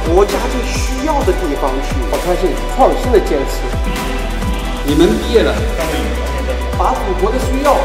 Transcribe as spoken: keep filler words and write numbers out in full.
国家最需要的地方去，挑战性、创新的坚持。 你们毕业了， 把祖国的需要